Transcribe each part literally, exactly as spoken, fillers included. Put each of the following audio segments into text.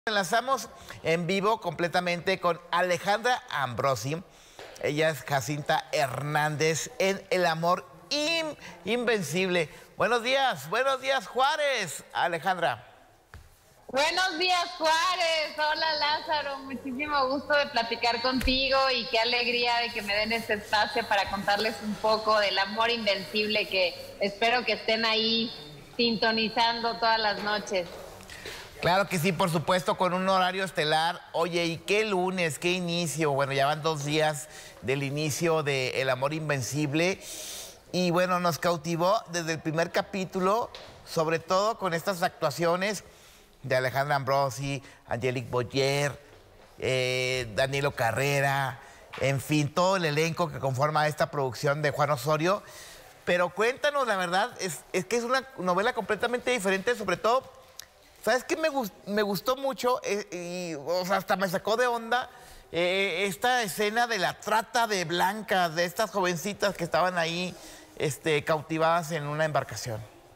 Enlazamos en vivo completamente con Alejandra Ambrosi. Ella es Jacinta Hernández en El Amor In Invencible. Buenos días, buenos días, Juárez. Alejandra. Buenos días, Juárez. Hola, Lázaro. Muchísimo gusto de platicar contigo y qué alegría de que me den este espacio para contarles un poco del Amor Invencible, que espero que estén ahí sintonizando todas las noches. Claro que sí, por supuesto, con un horario estelar. Oye, ¿y qué lunes, qué inicio? Bueno, ya van dos días del inicio de El Amor Invencible. Y bueno, nos cautivó desde el primer capítulo, sobre todo con estas actuaciones de Alejandra Ambrosi, Angelique Boyer, eh, Danilo Carrera, en fin, todo el elenco que conforma esta producción de Juan Osorio. Pero cuéntanos, la verdad, es, es que es una novela completamente diferente, sobre todo... ¿Sabes qué me, gust me gustó mucho? Eh, y, o sea, hasta me sacó de onda eh, esta escena de la trata de blancas, de estas jovencitas que estaban ahí este, cautivadas en una embarcación.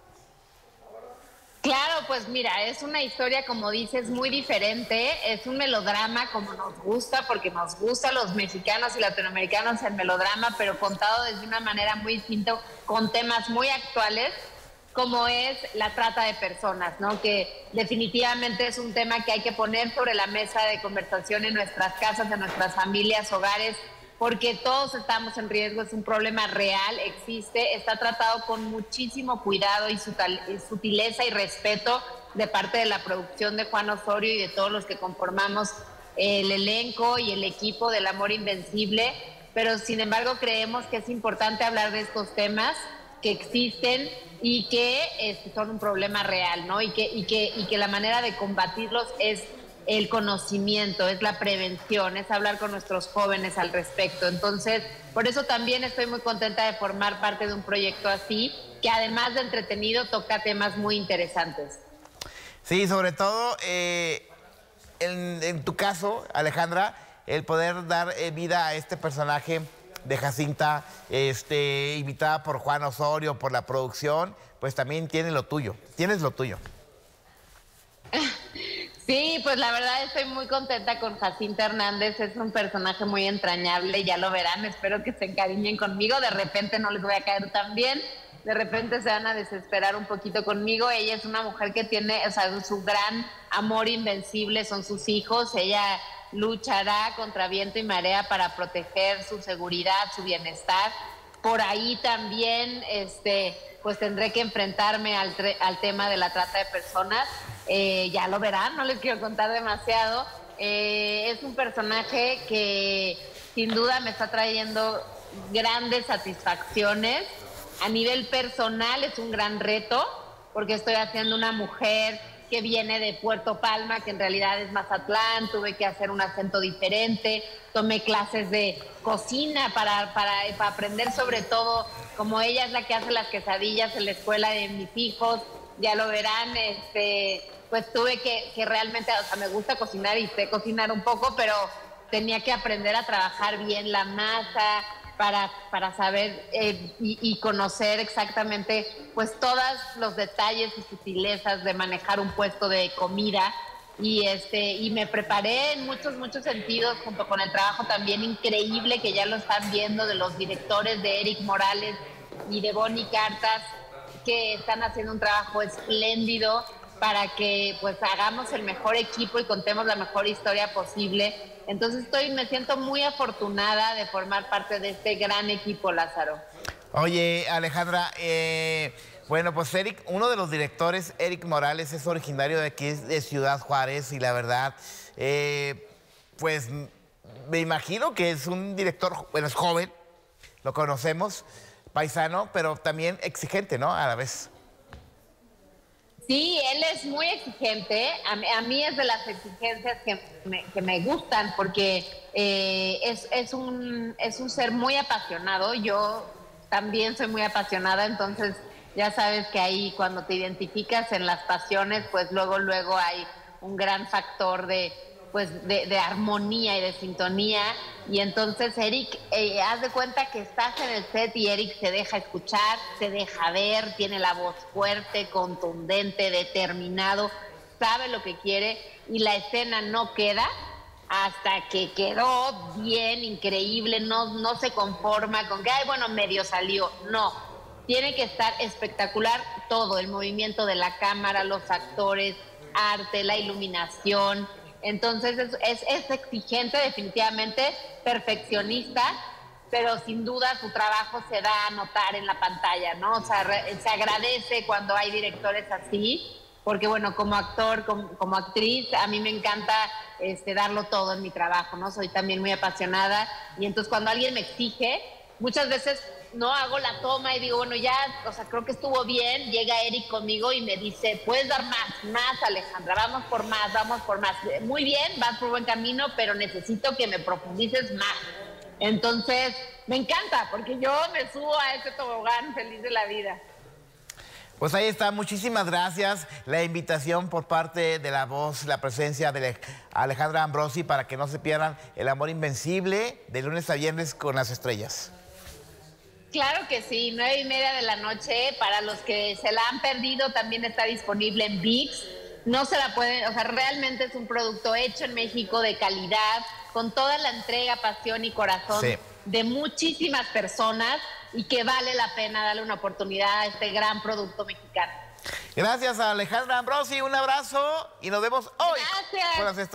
Claro, pues mira, es una historia, como dices, muy diferente. Es un melodrama como nos gusta, porque nos gusta a los mexicanos y latinoamericanos el melodrama, pero contado desde una manera muy distinta, con temas muy actuales, como es la trata de personas, ¿no? Que definitivamente es un tema que hay que poner sobre la mesa de conversación en nuestras casas, en nuestras familias, hogares, porque todos estamos en riesgo, es un problema real, existe, está tratado con muchísimo cuidado y sutileza y respeto de parte de la producción de Juan Osorio y de todos los que conformamos el elenco y el equipo del Amor Invencible, pero sin embargo creemos que es importante hablar de estos temas que existen y que este, son un problema real, ¿no? Y que, y, que, y que la manera de combatirlos es el conocimiento, es la prevención, es hablar con nuestros jóvenes al respecto. Entonces, por eso también estoy muy contenta de formar parte de un proyecto así, que además de entretenido, toca temas muy interesantes. Sí, sobre todo, eh, en, en tu caso, Alejandra, el poder dar eh, vida a este personaje de Jacinta, este, invitada por Juan Osorio, por la producción, pues también tiene lo tuyo, tienes lo tuyo. Sí, pues la verdad estoy muy contenta con Jacinta Hernández, es un personaje muy entrañable, ya lo verán, espero que se encariñen conmigo, de repente no les voy a caer tan bien, de repente se van a desesperar un poquito conmigo. Ella es una mujer que tiene, o sea, su gran amor invencible son sus hijos, ella luchará contra viento y marea para proteger su seguridad, su bienestar. Por ahí también, este, pues tendré que enfrentarme al, al tema de la trata de personas. Eh, ya lo verán, no les quiero contar demasiado. Eh, es un personaje que sin duda me está trayendo grandes satisfacciones. A nivel personal es un gran reto, porque estoy haciendo una mujer que viene de Puerto Palma, que en realidad es Mazatlán, tuve que hacer un acento diferente, tomé clases de cocina para, para, para aprender sobre todo, como ella es la que hace las quesadillas en la escuela de mis hijos, ya lo verán, este, pues tuve que, que realmente, o sea, me gusta cocinar y sé cocinar un poco, pero tenía que aprender a trabajar bien la masa, para, para saber eh, y, y conocer exactamente pues todos los detalles y sutilezas de manejar un puesto de comida. Y, este, y me preparé en muchos, muchos sentidos, junto con el trabajo también increíble que ya lo están viendo de los directores de Eric Morales y de Bonnie Cartas, que están haciendo un trabajo espléndido para que pues hagamos el mejor equipo y contemos la mejor historia posible. Entonces estoy, me siento muy afortunada de formar parte de este gran equipo, Lázaro. Oye, Alejandra, eh, bueno, pues Eric, uno de los directores, Eric Morales, es originario de aquí, de Ciudad Juárez, y la verdad, eh, pues me imagino que es un director, bueno, es joven, lo conocemos, paisano, pero también exigente, ¿no? A la vez. Sí, él es muy exigente. A mí, a mí es de las exigencias que me, que me gustan, porque eh, es, es, un, es un ser muy apasionado. Yo también soy muy apasionada, entonces ya sabes que ahí cuando te identificas en las pasiones, pues luego, luego hay un gran factor de, pues, de, de armonía y de sintonía. Y entonces Eric, eh, haz de cuenta que estás en el set y Eric se deja escuchar, se deja ver, tiene la voz fuerte, contundente, determinado. sabe lo que quiere y la escena no queda hasta que quedó bien, increíble, no, no se conforma con que, ay, bueno, medio salió. No, tiene que estar espectacular todo, el movimiento de la cámara, los actores, arte, la iluminación. Entonces es, es, es exigente, definitivamente, perfeccionista, pero sin duda su trabajo se da a notar en la pantalla, ¿no? O sea, re, se agradece cuando hay directores así, porque bueno, como actor, como, como actriz, a mí me encanta este, darlo todo en mi trabajo, ¿no? Soy también muy apasionada y entonces cuando alguien me exige, muchas veces no hago la toma y digo, bueno, ya, o sea, creo que estuvo bien, llega Eric conmigo y me dice, puedes dar más, más, Alejandra, vamos por más, vamos por más. Muy bien, vas por buen camino, pero necesito que me profundices más. Entonces, me encanta, porque yo me subo a ese tobogán feliz de la vida. Pues ahí está, muchísimas gracias. La invitación por parte de La Voz, la presencia de Alejandra Ambrosi para que no se pierdan El Amor Invencible de lunes a viernes con las estrellas. Claro que sí, nueve y media de la noche. Para los que se la han perdido, también está disponible en ViX. No se la pueden, o sea, realmente es un producto hecho en México de calidad, con toda la entrega, pasión y corazón sí. de muchísimas personas y que vale la pena darle una oportunidad a este gran producto mexicano. Gracias a Alejandra Ambrosi, un abrazo y nos vemos hoy. Gracias. Con las